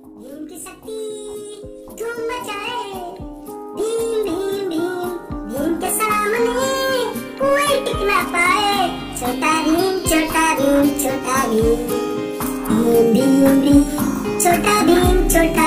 भीम की शक्ति धूम मचाए। भीम भीम भीम भीम के सामने कोई टिक ना पाए। छोटा भीम छोटा भीम छोटा भीम। भीम भीम भीम छोटा भीम छोटा